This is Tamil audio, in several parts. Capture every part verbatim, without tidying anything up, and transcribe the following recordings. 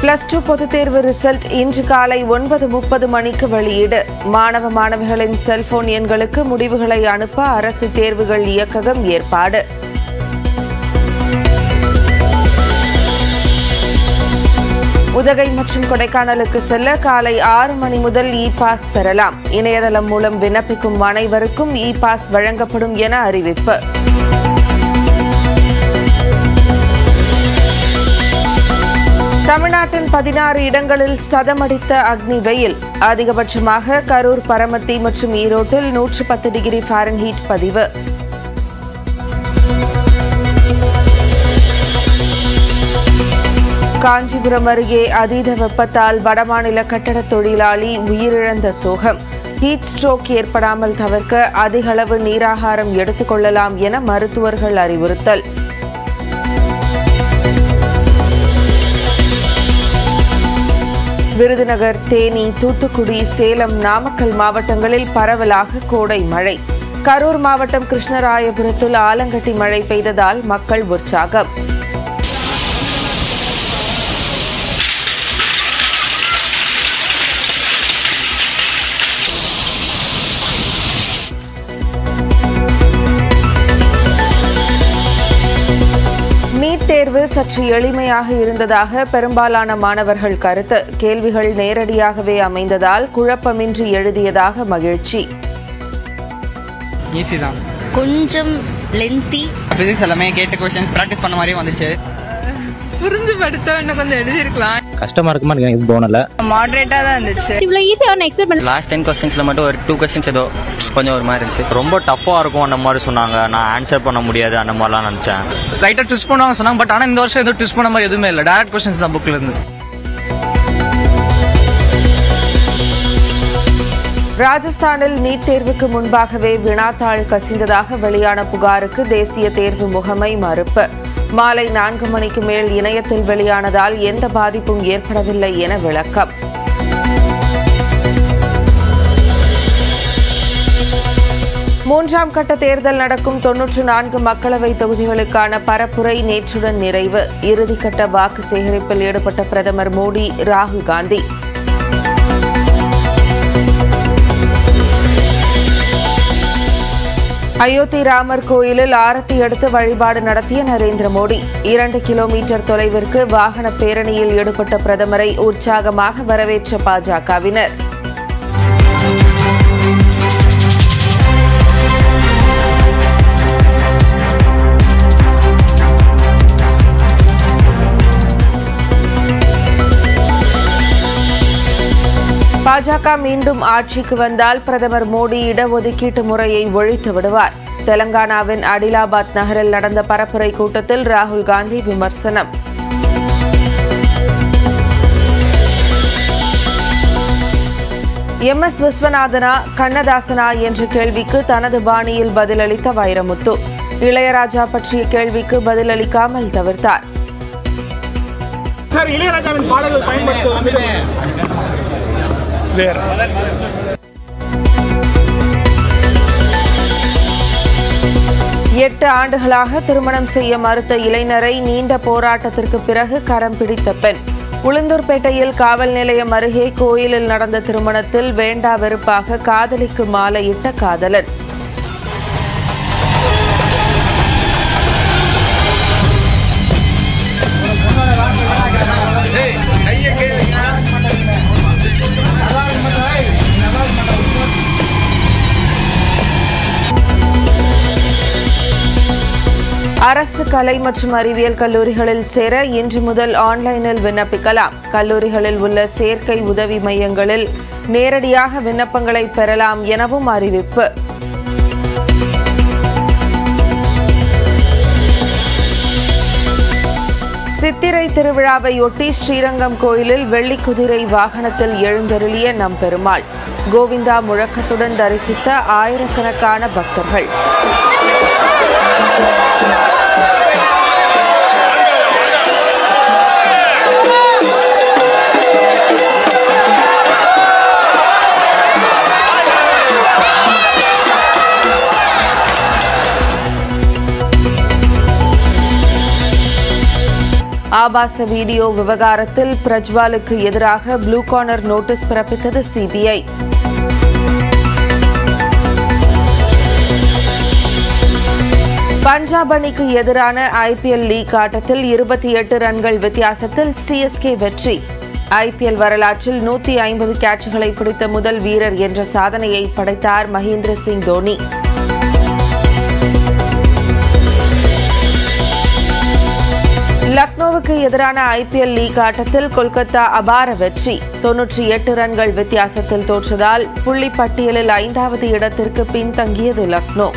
பிளஸ் டூ பொதுத் தேர்வு ரிசல்ட் இன்று காலை ஒன்பது முப்பது மணிக்கு வெளியீடு. மாணவ மாணவிகளின் செல்போன் எண்களுக்கு முடிவுகளை அனுப்ப அரசு தேர்வுகள் இயக்ககம் ஏற்பாடு. உதகை மற்றும் கொடைக்கானலுக்கு செல்ல காலை ஆறு மணி முதல் இ பாஸ் பெறலாம். இணையதளம் மூலம் விண்ணப்பிக்கும் அனைவருக்கும் இ பாஸ் வழங்கப்படும் என அறிவிப்பு. தமிழ்நாட்டின் பதினாறு இடங்களில் சதமடித்த அக்னி வெயில். அதிகபட்சமாக கரூர், பரமத்தி மற்றும் ஈரோட்டில் நூற்று பத்து டிகிரி ஃபாரன்ஹீட் பதிவு. காஞ்சிபுரம் அருகே அதீத வெப்பத்தால் வடமாநில கட்டட தொழிலாளி உயிரிழந்த சோகம். ஹீட் ஸ்ட்ரோக் ஏற்படாமல் தவிர்க்க அதிக அளவு நீராகாரம் எடுத்துக் கொள்ளலாம் என மருத்துவர்கள் அறிவுறுத்தல். விருதுநகர், தேனி, தூத்துக்குடி, சேலம், நாமக்கல் மாவட்டங்களில் பரவலாக கோடை மழை. கரூர் மாவட்டம் கிருஷ்ணராயபுரத்தில் ஆலங்கட்டி மழை பெய்ததால் மக்கள் உற்சாகம். நீட் தேர்வு சற்று எளிமையாக இருந்ததாக பெரும்பாலான மாணவர்கள் கருத்து. கேள்விகள் நேரடியாகவே அமைந்ததால் குழப்பமின்றி எழுதியதாக மகிழ்ச்சி. ஈஸி தான், கொஞ்சம் லென்த்தி. பிசிக்ஸ் எல்லாமே கேட்ட क्वेश्चंस பிராக்டீஸ் பண்ண மாதிரியே வந்துச்சு. புரிஞ்சு படிச்சா இன்னும் கொஞ்சம் எழுதிருக்கலாம். கஷ்டமா இருக்குமா எனக்கு தோணல. மாடரேட்டா தான் இருந்துச்சு. இவ்ளோ ஈஸியா நான் எக்ஸ்பெக்ட் பண்ணல. லாஸ்ட் டென் क्वेश्चंसல மட்டும் ஒரு டூ क्वेश्चंस ஏதோ கொஞ்சம் ஒரு மாதிரி இருந்துச்சு. ரொம்ப டஃப்பா இருக்கும் அந்த மாதிரி சொன்னாங்க. நான் ஆன்சர் பண்ண முடியாது அந்த மாதிரிலாம் நினைச்சேன். லைட்டா ட்விஸ்ட் பண்ணுவாங்க சொன்னாங்க. பட் ஆனா இந்த வருஷம் ஏதோ ட்விஸ்ட் பண்ண மாதிரி எதுவுமே இல்ல. டைரக்ட் क्वेश्चंस தான் புக்ல இருந்து. ராஜஸ்தானில் நீட் தேர்வுக்கு முன்பாகவே வினாத்தாள் கசிந்ததாக வெளியான புகாருக்கு தேசிய தேர்வு முகமை மறுப்பு. மாலை நான்கு மணிக்கு மேல் இணையத்தில் வெளியானதால் எந்த பாதிப்பும் ஏற்படவில்லை என விளக்கம். மூன்றாம் கட்ட தேர்தல் நடக்கும் தொன்னூற்று நான்கு மக்களவை தொகுதிகளுக்கான பரப்புரை நேற்றுடன் நிறைவு. இறுதிக்கட்ட வாக்கு சேகரிப்பில் ஈடுபட்ட பிரதமர் மோடி, ராகுல் காந்தி. அயோத்தி ராமர் கோயிலில் ஆரத்தி எடுத்து வழிபாடு நடத்திய நரேந்திர மோடி. இரண்டு கிலோமீட்டர் தொலைவிற்கு வாகன பேரணியில் ஈடுபட்ட பிரதமரை உற்சாகமாக வரவேற்ற பாஜகவினர். பாஜக மீண்டும் ஆட்சிக்கு வந்தால் பிரதமர் மோடி இடஒதுக்கீட்டு முறையை ஒழித்து விடுவார். தெலங்கானாவின் அடிலாபாத் நகரில் நடந்த பரப்புரை கூட்டத்தில் ராகுல் காந்தி விமர்சனம். எம் எஸ் விஸ்வநாதனா, கண்ணதாசனா என்ற கேள்விக்கு தனது பாணியில் பதிலளித்த வைரமுத்து. இளையராஜா பற்றிய கேள்விக்கு பதிலளிக்காமல் தவிர்த்தார். இளையராஜாவின் பாடல்கள் பயன்படுத்துவது எட்டு ஆண்டுகளாக திருமணம் செய்ய மறுத்த இளைஞரை நீண்ட போராட்டத்திற்கு பிறகு கரம் பிடித்த பெண். உளுந்தூர்பேட்டையில் காவல் நிலையம் அருகே கோயிலில் நடந்த திருமணத்தில் வேண்டா வெறுப்பாக காதலிக்கு மாலையிட்ட காதலன். அரசு கலை மற்றும் அறிவியல் கல்லூரிகளில் சேர இன்று முதல் ஆன்லைனில் விண்ணப்பிக்கலாம். கல்லூரிகளில் உள்ள சேர்க்கை உதவி மையங்களில் நேரடியாக விண்ணப்பங்களை பெறலாம் எனவும் அறிவிப்பு. சித்திரை திருவிழாவையொட்டி ஸ்ரீரங்கம் கோயிலில் வெள்ளிக்குதிரை வாகனத்தில் எழுந்தருளிய நம்பெருமாள். கோவிந்தா முழக்கத்துடன் தரிசித்த ஆயிரக்கணக்கான பக்தர்கள். ஆபாச வீடியோ விவகாரத்தில் பிரஜ்வாலுக்கு எதிராக ப்ளூ கார்னர் நோட்டீஸ் பிறப்பித்தது சிபிஐ. பஞ்சாப் அணிக்கு எதிரான ஐபிஎல் லீக் ஆட்டத்தில் இருபத்தி எட்டு ரன்கள் வித்தியாசத்தில் சிஎஸ்கே வெற்றி. ஐபிஎல் வரலாற்றில் நூற்றி ஐம்பது கேட்சுகளை பிடித்த முதல் வீரர் என்ற சாதனையை படைத்தார் மகேந்திர சிங் தோனி. லக்னோவுக்கு எதிரான ஐபிஎல் லீக் ஆட்டத்தில் கொல்கத்தா அபார வெற்றி. தொன்னூற்றி எட்டு ரன்கள் வித்தியாசத்தில் தோற்றதால் புள்ளி பட்டியலில் ஐந்தாவது இடத்திற்கு பின்தங்கியது லக்னோ.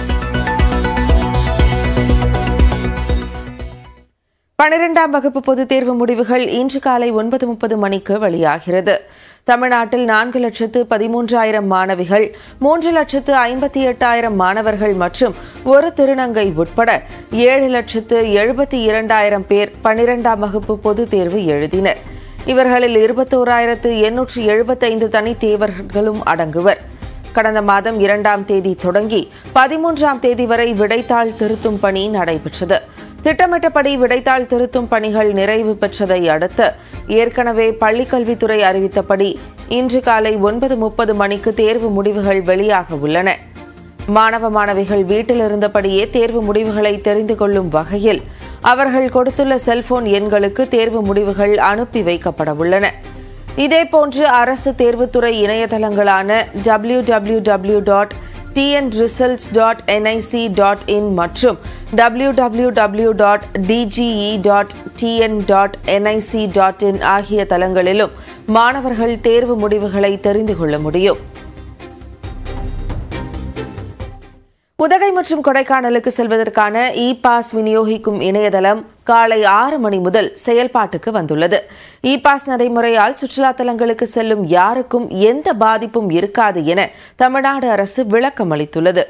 பனிரெண்டாம் வகுப்பு பொதுத் தேர்வு முடிவுகள் இன்று காலை ஒன்பது முப்பது மணிக்கு வெளியாகிறது. தமிழ்நாட்டில் நான்கு லட்சத்து பதிமூன்றாயிரம் மாணவிகள், மூன்று லட்சத்து ஐம்பத்தி எட்டாயிரம் மாணவர்கள் மற்றும் ஒரு திருநங்கை உட்பட ஏழு லட்சத்து எழுபத்தி இரண்டாயிரம் பேர் பனிரெண்டாம் வகுப்பு பொதுத் தேர்வு எழுதினர். இவர்களில் இருபத்தோராயிரத்து எண்ணூற்று எழுபத்தைந்து தனித் தேர்வர்களும் அடங்குவர். கடந்த மாதம் இரண்டாம் தேதி தொடங்கி பதிமூன்றாம் தேதி வரை விடைத்தாள் திருத்தும் பணி நடைபெற்றது. திட்டமிட்டபடி விடைத்தாள் திருத்தும் பணிகள் நிறைவு பெற்றதை அடுத்து ஏற்கனவே பள்ளிக்கல்வித்துறை அறிவித்தபடி இன்று காலை ஒன்பது முப்பது மணிக்கு தேர்வு முடிவுகள் வெளியாக உள்ளன. மாணவ மாணவிகள் வீட்டில் இருந்தபடியே தேர்வு முடிவுகளை தெரிந்து கொள்ளும் வகையில் அவர்கள் கொடுத்துள்ள செல்போன் எண்களுக்கு தேர்வு முடிவுகள் அனுப்பி வைக்கப்பட உள்ளன. இதேபோன்று அரசு தேர்வுத்துறை இணையதளங்களான W W W dot T N results dot N I C dot in மற்றும் W W W dot D G E dot T N dot N I C dot in ஆகிய தளங்களிலும் மாணவர்கள் தேர்வு முடிவுகளை தெரிந்து கொள்ள முடியும். உதகை மற்றும் கொடைக்கானலுக்கு செல்வதற்கான இ பாஸ் விநியோகிக்கும் இணையதளம் காலை ஆறு மணி முதல் செயல்பாட்டுக்கு வந்துள்ளது. இ பாஸ் நடைமுறையால் சுற்றுலா தலங்களுக்கு செல்லும் யாருக்கும் எந்த பாதிப்பும் இருக்காது என தமிழ்நாடு அரசு விளக்கம் அளித்துள்ளது.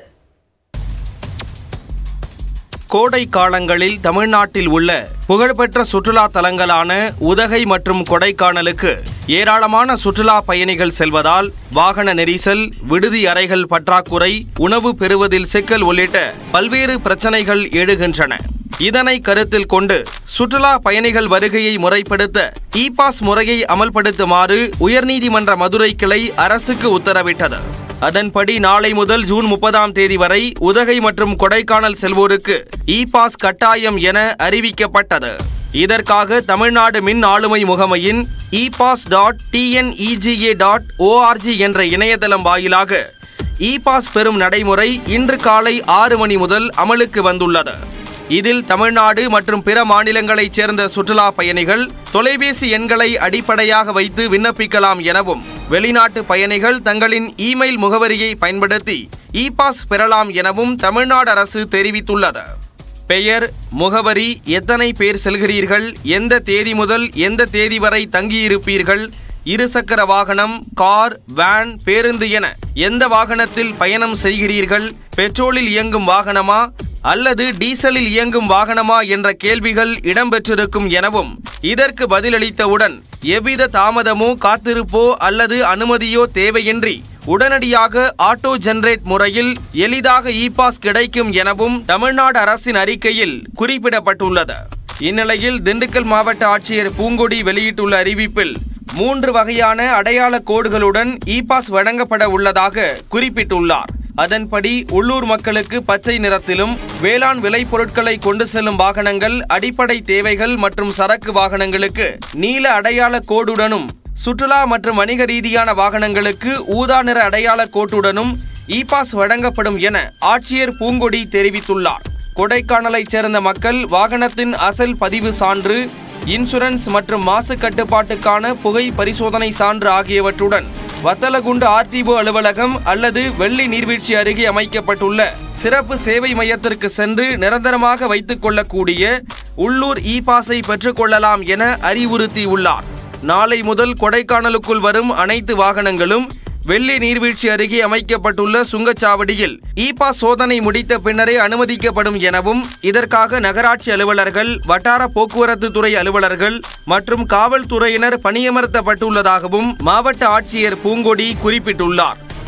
கோடை காலங்களில் தமிழ்நாட்டில் உள்ள புகழ்பெற்ற சுற்றுலா தலங்களான உதகை மற்றும் கொடைக்கானலுக்கு ஏராளமான சுற்றுலா பயணிகள் செல்வதால் வாகன நெரிசல், விடுதி அறைகள் பற்றாக்குறை, உணவு பெறுவதில் சிக்கல் உள்ளிட்ட பல்வேறு பிரச்சனைகள் எழுகின்றன. இதனை கருத்தில் கொண்டு சுற்றுலா பயணிகள் வருகையை முறைப்படுத்த இ பாஸ் முறையை அமல்படுத்துமாறு உயர்நீதிமன்ற மதுரை கிளை அரசுக்கு உத்தரவிட்டது. அதன்படி நாளை முதல் ஜூன் முப்பதாம் தேதி வரை உதகை மற்றும் கொடைக்கானல் செல்வோருக்கு இ பாஸ் கட்டாயம் என அறிவிக்கப்பட்டது. இதற்காக தமிழ்நாடு மின் ஆளுமை முகமையின் E pass dot T N E G A dot O R G என்ற இணையதளம் வாயிலாக இ பாஸ் பெறும் நடைமுறை இன்று காலை ஆறு மணி முதல் அமலுக்கு வந்துள்ளது. இதில் தமிழ்நாடு மற்றும் பிற மாநிலங்களைச் சேர்ந்த சுற்றுலா பயணிகள் தொலைபேசி எண்களை அடிப்படையாக வைத்து விண்ணப்பிக்கலாம் எனவும், வெளிநாட்டு பயணிகள் தங்களின் இமெயில் முகவரியை பயன்படுத்தி இ பாஸ் பெறலாம் எனவும் தமிழ்நாடு அரசு தெரிவித்துள்ளது. பெயர், முகவரி, எத்தனை பேர் செல்கிறீர்கள், எந்த தேதி முதல் எந்த தேதி வரை தங்கியிருப்பீர்கள், இருசக்கர வாகனம், கார், வேன், பேருந்து என எந்த வாகனத்தில் பயணம் செய்கிறீர்கள், பெட்ரோலில் இயங்கும் வாகனமா அல்லது டீசலில் இயங்கும் வாகனமா என்ற கேள்விகள் இடம்பெற்றிருக்கும் எனவும், இதற்கு பதிலளித்தவுடன் எவ்வித தாமதமோ காத்திருப்போ அல்லது அனுமதியோ தேவையின்றி உடனடியாக ஆட்டோ ஜெனரேட் முறையில் எளிதாக இ பாஸ் கிடைக்கும் எனவும் தமிழ்நாடு அரசின் அறிக்கையில் குறிப்பிடப்பட்டுள்ளது. இந்நிலையில் திண்டுக்கல் மாவட்ட ஆட்சியர் பூங்கொடி வெளியிட்டுள்ள அறிவிப்பில் மூன்று வகையான அடையாள கோடுகளுடன் இ பாஸ் வழங்கப்பட உள்ளதாக குறிப்பிட்டுள்ளார். அதன்படி உள்ளூர் மக்களுக்கு பச்சை நிறத்திலும், வேளாண் விளைபொருட்களை கொண்டு செல்லும் வாகனங்கள், அடிப்படை தேவைகள் மற்றும் சரக்கு வாகனங்களுக்கு நீல அடையாள கோடுடனும், சுற்றுலா மற்றும் வணிக ரீதியான வாகனங்களுக்கு ஊதா நிற அடையாள கோட்டுடனும் இ பாஸ் வழங்கப்படும் என ஆட்சியர் பூங்கொடி தெரிவித்துள்ளார். கொடைக்கானலைச் சேர்ந்த மக்கள் வாகனத்தின் அசல் பதிவு சான்று, இன்சூரன்ஸ் மற்றும் மாசு கட்டுப்பாட்டுக்கான புகை பரிசோதனை சான்று ஆகியவற்றுடன் வத்தலகுண்டு ஆர் டி ஓ அலுவலகம் அல்லது வெள்ளி நீர்வீழ்ச்சி அருகே அமைக்கப்பட்டுள்ள சிறப்பு சேவை மையத்திற்கு சென்று நிரந்தரமாக வைத்துக் கொள்ளக்கூடிய உள்ளூர் இ பாஸை பெற்றுக்கொள்ளலாம் என அறிவுறுத்தியுள்ளார். நாளை முதல் கொடைக்கானலுக்குள் வரும் அனைத்து வாகனங்களும் வெள்ளி நீர்வீழ்ச்சி அருகே அமைக்கப்பட்டுள்ள சுங்கச்சாவடியில் இ பாஸ் சோதனை முடித்த பின்னரே அனுமதிக்கப்படும் எனவும், இதற்காக நகராட்சி அலுவலர்கள், வட்டார போக்குவரத்து துறை அலுவலர்கள் மற்றும் காவல்துறையினர் பணியமர்த்தப்பட்டுள்ளதாகவும் மாவட்ட ஆட்சியர் பூங்கொடி குறிப்பிட்டுள்ளார்.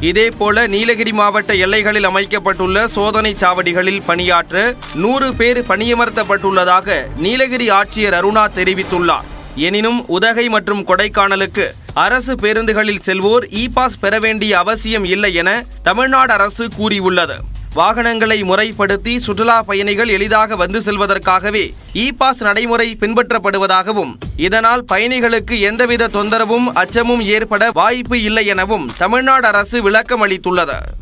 இதேபோல நீலகிரி மாவட்ட எல்லைகளில் அமைக்கப்பட்டுள்ள சோதனை சாவடிகளில் பணியாற்ற நூறு பேர் பணியமர்த்தப்பட்டுள்ளதாக நீலகிரி ஆட்சியர் அருணா தெரிவித்துள்ளார். எனினும் உதகை மற்றும் கொடைக்கானலுக்கு அரசு பேருந்துகளில் செல்வோர் இ பாஸ் பெற வேண்டிய அவசியம் இல்லை என தமிழ்நாடு அரசு கூறியுள்ளது. வாகனங்களை முறைப்படுத்தி சுற்றுலா பயணிகள் எளிதாக வந்து செல்வதற்காகவே இ பாஸ் நடைமுறை பின்பற்றப்படுவதாகவும் இதனால் பயணிகளுக்கு எந்தவித தொந்தரவும் அச்சமும் ஏற்பட வாய்ப்பு இல்லை எனவும் தமிழ்நாடு அரசு விளக்கம் அளித்துள்ளது.